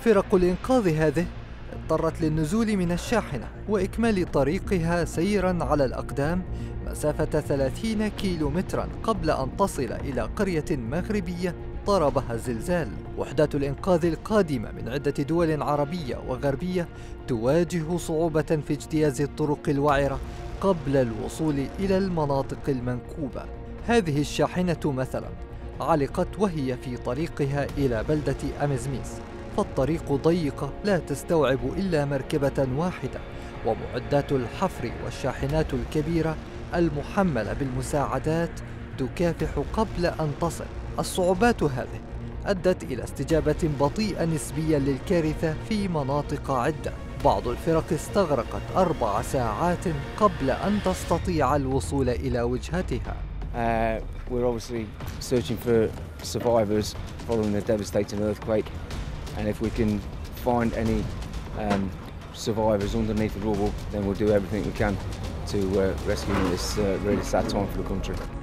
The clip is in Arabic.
فرق الإنقاذ هذه اضطرت للنزول من الشاحنة وإكمال طريقها سيراً على الأقدام مسافة 30 كيلومتراً قبل أن تصل إلى قرية مغربية ضربها الزلزال. وحدات الإنقاذ القادمة من عدة دول عربية وغربية تواجه صعوبة في اجتياز الطرق الوعرة قبل الوصول إلى المناطق المنكوبة. هذه الشاحنة مثلاً علقت وهي في طريقها إلى بلدة أمزميس، فالطريق ضيقة لا تستوعب إلا مركبة واحدة، ومعدات الحفر والشاحنات الكبيرة المحملة بالمساعدات تكافح قبل أن تصل. الصعوبات هذه أدت إلى استجابة بطيئة نسبيا للكارثة في مناطق عدة. بعض الفرق استغرقت 4 ساعات قبل أن تستطيع الوصول إلى وجهتها. We're obviously searching for survivors following the devastating earthquake, and if we can find any survivors underneath the rubble, then we'll do everything we can to rescue them at this really sad time for the country.